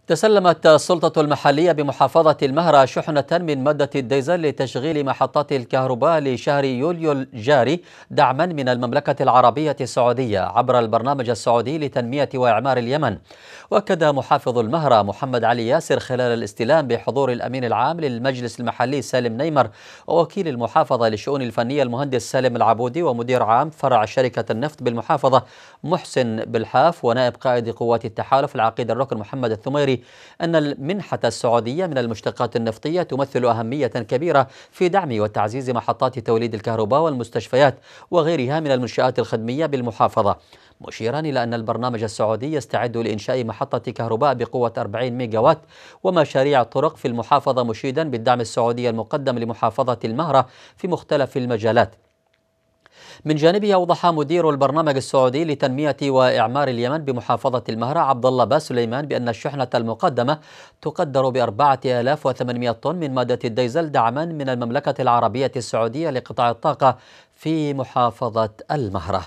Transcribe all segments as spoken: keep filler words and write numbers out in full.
تسلمت السلطة المحلية بمحافظة المهرة شحنة من مادة الديزل لتشغيل محطات الكهرباء لشهر يوليو الجاري دعما من المملكة العربية السعودية عبر البرنامج السعودي لتنمية وإعمار اليمن. وأكد محافظ المهرة محمد علي ياسر خلال الاستلام بحضور الأمين العام للمجلس المحلي سالم نيمر ووكيل المحافظة للشؤون الفنية المهندس سالم العبودي ومدير عام فرع شركة النفط بالمحافظة محسن بالحاف ونائب قائد قوات التحالف العقيد الركن محمد الثميري أن المنحة السعودية من المشتقات النفطية تمثل أهمية كبيرة في دعم وتعزيز محطات توليد الكهرباء والمستشفيات وغيرها من المنشآت الخدمية بالمحافظة، مشيرا إلى أن البرنامج السعودي يستعد لإنشاء محطة كهرباء بقوة أربعين ميجاوات ومشاريع طرق في المحافظة، مشيدا بالدعم السعودي المقدم لمحافظة المهرة في مختلف المجالات. من جانبه أوضح مدير البرنامج السعودي لتنمية وإعمار اليمن بمحافظة المهرة عبد الله باس سليمان بأن الشحنة المقدمة تقدر بأربعة آلاف وثمانمائة طن من مادة الديزل دعما من المملكة العربية السعودية لقطاع الطاقة في محافظة المهرة.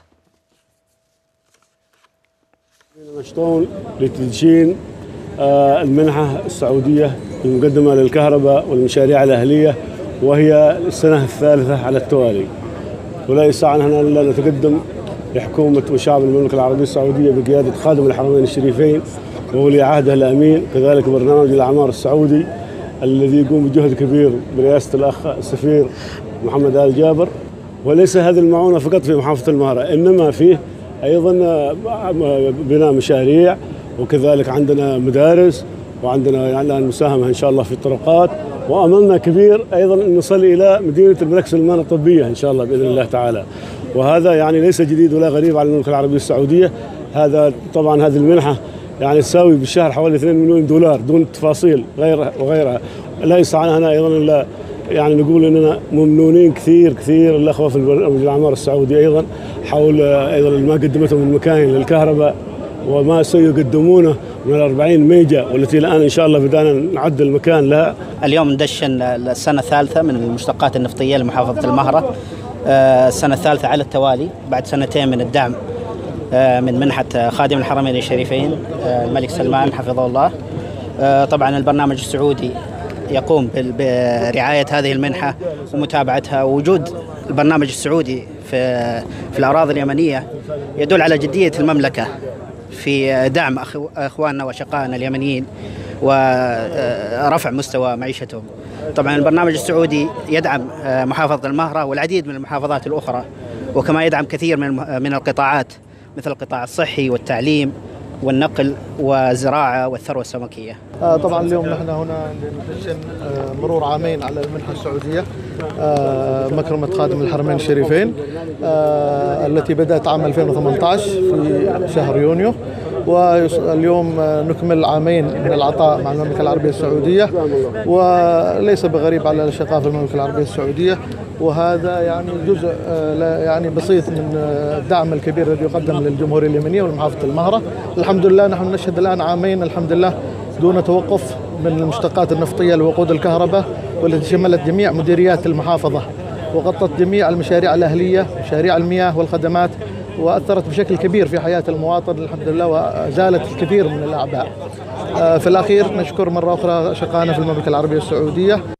نشطون لتدشين المنحة السعودية المقدمة للكهرباء والمشاريع الأهلية، وهي السنة الثالثة على التوالي، ولا يسعنا هنا الا نتقدم لحكومه وشعب المملكه العربيه السعوديه بقياده خادم الحرمين الشريفين وولي عهده الامين، كذلك برنامج الاعمار السعودي الذي يقوم بجهد كبير برئاسه الاخ السفير محمد آل جابر. وليس هذه المعونه فقط في محافظه المهرة، انما فيه ايضا بناء مشاريع، وكذلك عندنا مدارس، وعندنا يعني المساهمه ان شاء الله في الطرقات، واملنا كبير ايضا ان نصل الى مدينه الملك سلمان الطبيه ان شاء الله باذن الله تعالى. وهذا يعني ليس جديد ولا غريب على المملكه العربيه السعوديه. هذا طبعا هذه المنحه يعني تساوي بالشهر حوالي اثنين مليون دولار دون تفاصيل غيرها وغيرها. لا يسعنا هنا ايضا الا يعني نقول اننا ممنونين كثير كثير الاخوه في الاعمار السعودي ايضا حول ايضا ما قدمته من مكاين للكهرباء وما سيقدمونه من الأربعين ميجا، والتي الآن إن شاء الله بدأنا نعد المكان لها. اليوم ندشن السنة الثالثة من المشتقات النفطية لمحافظة المهرة، السنة الثالثة على التوالي بعد سنتين من الدعم من منحة خادم الحرمين الشريفين الملك سلمان حفظه الله. طبعا البرنامج السعودي يقوم برعاية هذه المنحة ومتابعتها. وجود البرنامج السعودي في في الأراضي اليمنية يدل على جدية المملكة في دعم أخواننا وشقائنا اليمنيين ورفع مستوى معيشتهم. طبعا البرنامج السعودي يدعم محافظة المهرة والعديد من المحافظات الأخرى، وكما يدعم كثير من من القطاعات مثل القطاع الصحي والتعليم والنقل والزراعة والثروة السمكية. طبعا اليوم نحن هنا ندشن مرور عامين على المنحة السعودية مكرمة خادم الحرمين الشريفين التي بدأت عام ألفين وثمانية عشر في شهر يونيو، واليوم نكمل عامين من العطاء مع المملكة العربية السعودية، وليس بغريب على الأشقاء في المملكة العربية السعودية، وهذا يعني جزء يعني بسيط من الدعم الكبير الذي يقدم للجمهورية اليمنية ولمحافظة المهرة. الحمد لله نحن نشهد الآن عامين الحمد لله دون توقف من المشتقات النفطية لوقود الكهرباء، والتي شملت جميع مديريات المحافظة وغطت جميع المشاريع الأهلية مشاريع المياه والخدمات، وأثرت بشكل كبير في حياة المواطن الحمد لله، وزالت الكثير من الأعباء. في الأخير نشكر مرة أخرى شقائنا في المملكة العربية السعودية